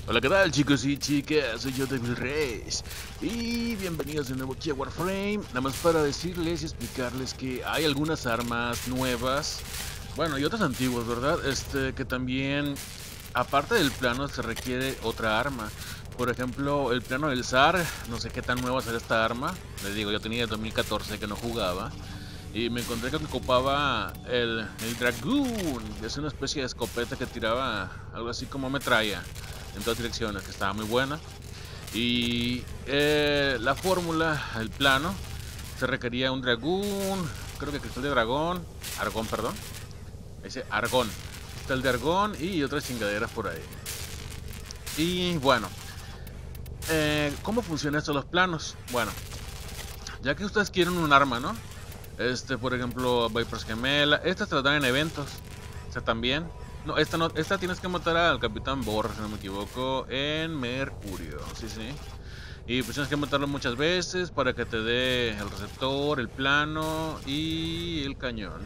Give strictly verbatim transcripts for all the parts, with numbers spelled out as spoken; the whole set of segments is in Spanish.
Hola, ¿qué tal, chicos y chicas? Soy yo, Devil Reyes, y bienvenidos de nuevo aquí a Warframe. Nada más para decirles y explicarles que hay algunas armas nuevas, bueno, y otras antiguas, ¿verdad? Este, que también, aparte del plano, se requiere otra arma. Por ejemplo, el plano del zar, no sé qué tan nueva será esta arma. Les digo, yo tenía dos mil catorce que no jugaba. Y me encontré que ocupaba el, el Dragoon, que es una especie de escopeta que tiraba algo así como metralla en todas direcciones, que estaba muy buena. Y eh, la fórmula, el plano, se requería un Dragoon, creo que cristal de dragón, argón, perdón. Ese argón, cristal de argón y otras chingaderas por ahí. Y bueno, eh, ¿cómo funcionan estos los planos? Bueno, ya que ustedes quieren un arma, ¿no? Este, por ejemplo, Vipers Gemela. Estas te las dan en eventos. O sea, también. No, esta no, esta tienes que matar al Capitán Borra, si no me equivoco, en Mercurio. Sí, sí. Y pues tienes que matarlo muchas veces para que te dé el receptor, el plano y el cañón.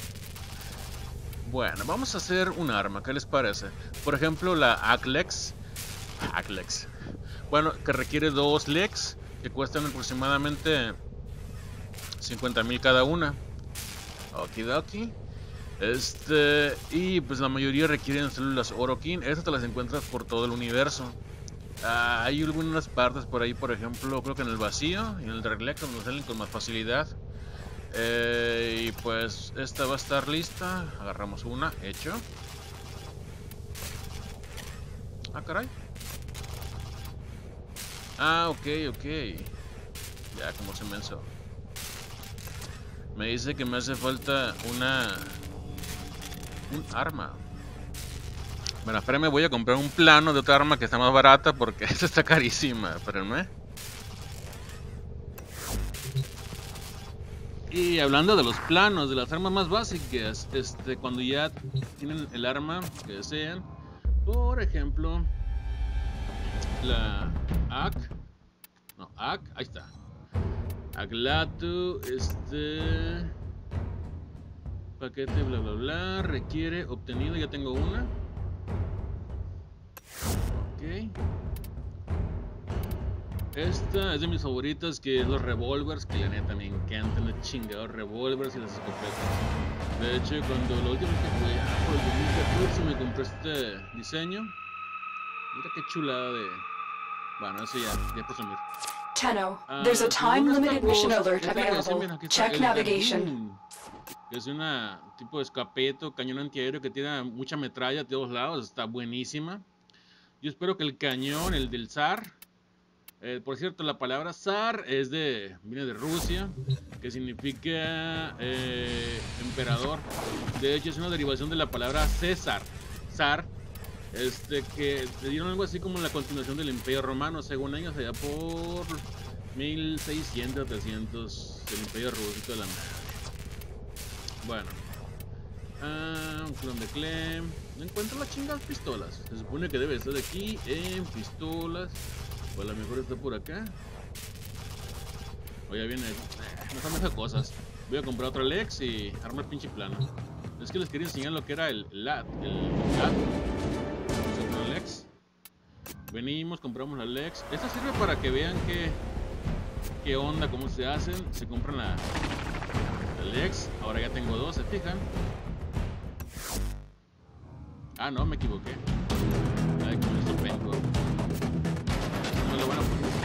Bueno, vamos a hacer un arma. ¿Qué les parece? Por ejemplo, la Aklex. Aklex. Bueno, que requiere dos Lex que cuestan aproximadamente cincuenta mil cada una. Okidoki. Este, y pues la mayoría requieren células Orokin. Estas te las encuentras por todo el universo. Ah, hay algunas partes por ahí, por ejemplo, creo que en el vacío y en el Draglex, donde salen con más facilidad. Eh, y pues esta va a estar lista. Agarramos una, hecho. Ah, caray. Ah, ok, ok. Ya, como se mensó. Me dice que me hace falta una... un arma. Bueno, espérenme, voy a comprar un plano de otra arma que está más barata porque esta está carísima. Espérenme. Y hablando de los planos, de las armas más básicas, este, cuando ya tienen el arma que desean, por ejemplo, la A C, no, A C, ahí está. Aglatu, este... paquete, bla, bla, bla, requiere, obtenido, ya tengo una. Ok. Esta es de mis favoritas, que es los revólveres, que la neta me encantan los chingados revólveres y las escopetas. De hecho, cuando lo último que jugué, ah, por el dos mil catorce, me compré este diseño. Mira qué chulada de... bueno, eso ya, ya presumir. Tenno, Ah, there's a si time buscas limited esta mission voz, alert es la que decía, available. mira, aquí está, Check el navigation. Dragoon. Es una tipo de escapeto, cañón antiaéreo que tiene mucha metralla de todos lados, está buenísima. Yo espero que el cañón, el del zar, eh, por cierto, la palabra zar es de, viene de Rusia, que significa eh, emperador. De hecho, es una derivación de la palabra César, zar, este, que le dieron algo así como la continuación del Imperio Romano, según ellos, allá por mil seiscientos, trescientos, el Imperio Ruso y toda la madre. Bueno, ah, un clon de Clem. No encuentro las chingadas pistolas. Se supone que debe estar de aquí en pistolas. O a lo mejor está por acá. O ya viene. Eh, no son esas cosas. Voy a comprar otra Lex y armar pinche plano. Es que les quería enseñar lo que era el L A T. El L A T. Otra Lex. Venimos, compramos la Lex. Esta sirve para que vean qué, qué onda, cómo se hacen. Se compran la, la Lex. Ahora ya tengo dos, ¿se fijan? Ah, no, me equivoqué. Ay, con esto vengo. No lo van a poner.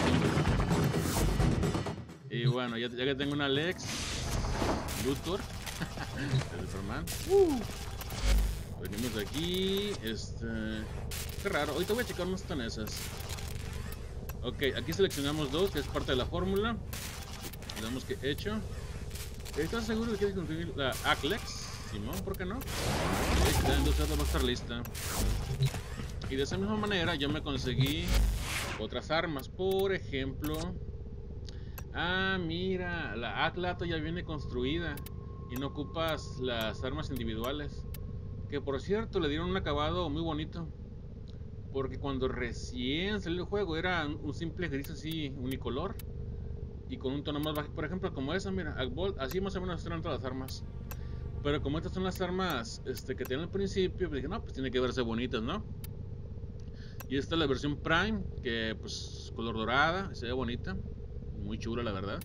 Y bueno, ya, ya que tengo una Lex Luthor, el Superman. Uh, venimos de aquí. Este. Qué raro. Ahorita voy a checar unas están esas. Ok, aquí seleccionamos dos, que es parte de la fórmula. Le damos que hecho. ¿Estás seguro de que quieres conseguir la Aklex? Simón, ¿por qué no? Entonces va a estar lista. Y de esa misma manera yo me conseguí otras armas. Por ejemplo, ah, mira, la Aklato ya viene construida y no ocupas las armas individuales. Que por cierto le dieron un acabado muy bonito. Porque cuando recién salió el juego era un simple gris así unicolor y con un tono más bajo. Por ejemplo, como esa, mira, así más o menos están todas las armas. Pero como estas son las armas este, que tienen al principio, pues dije, no, pues tiene que verse bonitas, ¿no? Y esta es la versión Prime, que pues color dorada, se ve bonita, muy chula la verdad.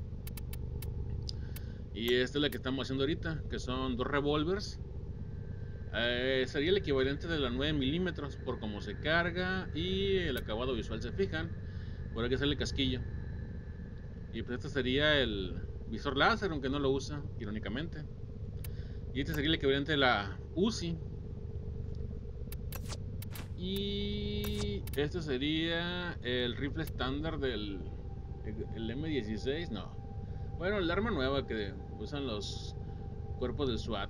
Y esta es la que estamos haciendo ahorita, que son dos revólvers. Eh, sería el equivalente de la nueve milímetros por cómo se carga y el acabado visual, se fijan. Por aquí sale el casquillo. Y pues este sería el visor láser, aunque no lo usa, irónicamente. Y este sería el equivalente de la U Z I. Y este sería el rifle estándar del el M dieciséis, no. Bueno, el arma nueva que usan los cuerpos del SWAT.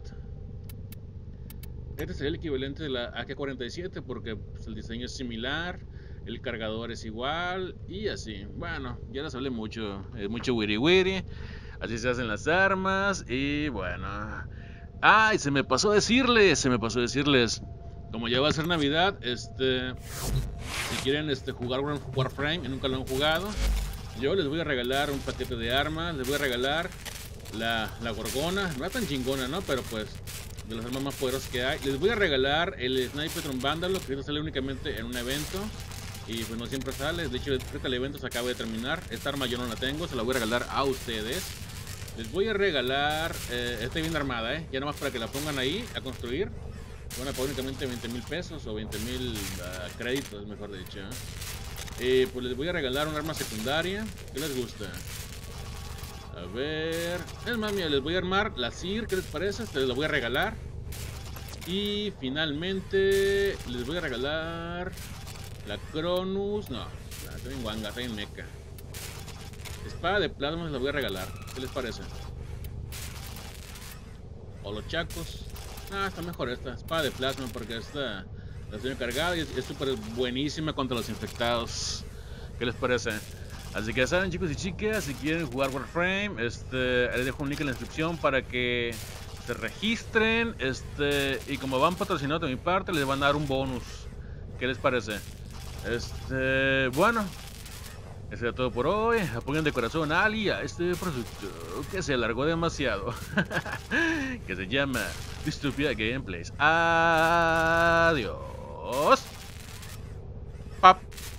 Este sería el equivalente de la A K cuarenta y siete porque pues, el diseño es similar, el cargador es igual y así. Bueno, ya les hablé mucho, es mucho wiri wiri. Así se hacen las armas y bueno. Ay, se me pasó a decirles, se me pasó a decirles. Como ya va a ser Navidad, este, si quieren este, jugar Warframe y nunca lo han jugado, yo les voy a regalar un paquete de armas, les voy a regalar la, la Gorgona, no es tan chingona, ¿no? Pero pues, de las armas más poderosas que hay. Les voy a regalar el Snipertron Vándalo, que ahorita sale únicamente en un evento. Y pues no siempre sale, de hecho ahorita el evento se acaba de terminar. Esta arma yo no la tengo, se la voy a regalar a ustedes. Les voy a regalar, eh, esta bien armada, ¿eh? Ya nomás para que la pongan ahí a construir. Van a pagar únicamente veinte mil pesos o veinte mil uh, créditos, mejor dicho. Eh, pues les voy a regalar un arma secundaria. ¿Qué les gusta? A ver. Es más, mira, les voy a armar la S I R. ¿Qué les parece? Se la voy a regalar. Y finalmente les voy a regalar la Cronus. No, está bien guanga, está bien meca. Espada de plasma les la voy a regalar. ¿Qué les parece? O los chacos. Ah, está mejor esta, espada de plasma, porque esta la estoy cargada y es súper buenísima contra los infectados. ¿Qué les parece? Así que ya saben, chicos y chicas, si quieren jugar Warframe, este, les dejo un link en la descripción para que se registren, este, y como van patrocinados de mi parte, les van a dar un bonus. ¿Qué les parece? Este, bueno, eso era todo por hoy. Apoyen de corazón a Ali, a este producto que se alargó demasiado, que se llama Dystopia Gameplays. Adiós. Pap.